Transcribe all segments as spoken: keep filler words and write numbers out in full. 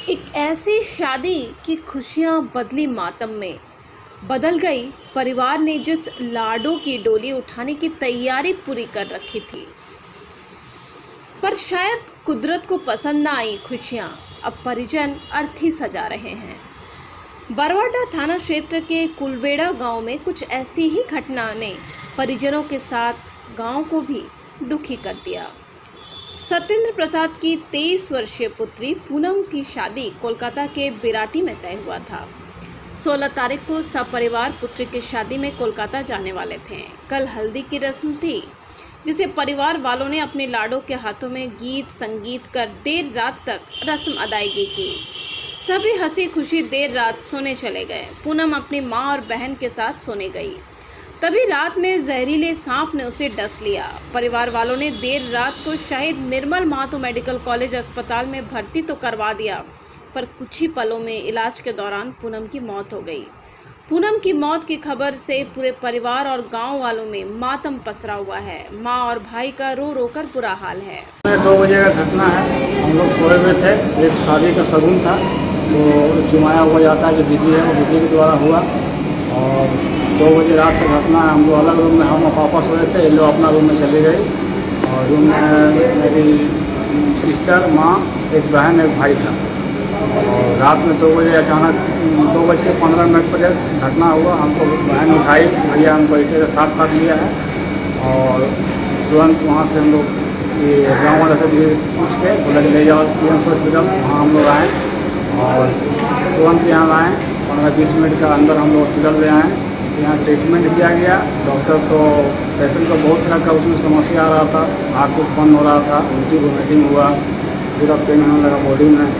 एक ऐसी शादी की खुशियां बदली मातम में बदल गई। परिवार ने जिस लाडो की डोली उठाने की तैयारी पूरी कर रखी थी, पर शायद कुदरत को पसंद ना आई खुशियां। अब परिजन अर्थी सजा रहे हैं। बरवाडा थाना क्षेत्र के कुलबेड़ा गांव में कुछ ऐसी ही घटना ने परिजनों के साथ गांव को भी दुखी कर दिया। सत्येंद्र प्रसाद की तेईस वर्षीय पुत्री पूनम की शादी कोलकाता के बिराटी में तय हुआ था। सोलह तारीख को सपरिवार पुत्री की शादी में कोलकाता जाने वाले थे। कल हल्दी की रस्म थी, जिसे परिवार वालों ने अपने लाडो के हाथों में गीत संगीत कर देर रात तक रस्म अदायगी की। सभी हंसी खुशी देर रात सोने चले गए। पूनम अपनी माँ और बहन के साथ सोने गई, तभी रात में जहरीले सांप ने उसे डस लिया। परिवार वालों ने देर रात को शहीद निर्मल महतो मेडिकल कॉलेज अस्पताल में भर्ती तो करवा दिया, पर कुछ ही पलों में इलाज के दौरान पूनम की मौत हो गई। पूनम की मौत की खबर से पूरे परिवार और गांव वालों में मातम पसरा हुआ है। मां और भाई का रो रो कर बुरा हाल है। दो बजे का घटना है। हम लोग सोए हुए थे। एक शादी का शगुन था, तो जुमाया हुआ जाता है, जो विधि है वो विधि के द्वारा हुआ। और दो बजे रात का घटना है। हम लोग अलग रूम में, हम पापा सोए थे, ये लोग अपना रूम में चली गई। और रूम में मेरी सिस्टर, माँ, एक बहन, एक भाई था। और रात में दो बजे अचानक दो बज के पंद्रह मिनट पर घटना हुआ। हमको बहन उठाई, भैया हमको ऐसे साथ काट लिया है। और तुरंत वहाँ से हम लोग ये गाँव वाले से भी पूछ के बोला कि ले जाओ पीएमसी हॉस्पिटल। वहाँ हम लोग आए और तुरंत यहाँ लाएँ। पंद्रह बीस मिनट का अंदर हम लोग हॉस्पिटल ले आए। यहाँ ट्रीटमेंट किया गया। डॉक्टर तो पेशेंट को बहुत तरह का उसमें समस्या आ रहा था, हाथ कुछ बंद हो रहा था, उल्टी वोमिटिंग हुआ, पूरा पेन होने लगा बॉडी में।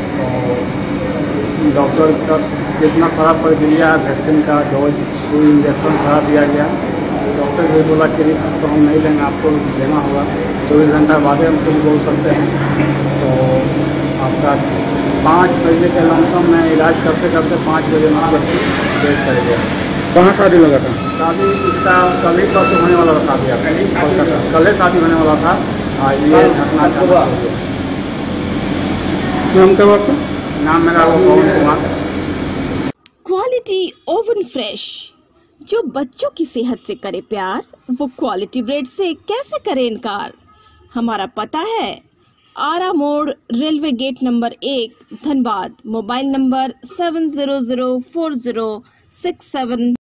तो डॉक्टर का जितना सारा प्रक्रिया वैक्सीन का डोज, सुई, इंजेक्शन सारा दिया गया। डॉक्टर ने बोला कि रिस्क तो हम नहीं लेंगे, आपको लेना होगा। चौबीस घंटा बाद हम कुछ बोल सकते हैं। तो आपका पाँच बजे के लमसम में इलाज करते करते पाँच बजे मतलब डेथ कर गया। कहाँ शादी लगा था? शादी इसका कल ही परसों होने वाला था। शादी आपका कल ही शादी होने वाला था। आज ये घटना सुबह। नाम क्या आपका? नाम मेरा Pawan Kumar. Quality oven fresh, जो बच्चों की सेहत से करे प्यार, वो क्वालिटी ब्रेड से कैसे करे इनकार। हमारा पता है आरा मोड़, रेलवे गेट नंबर एक, Dhanbad. Mobile number seven zero zero four zero six seven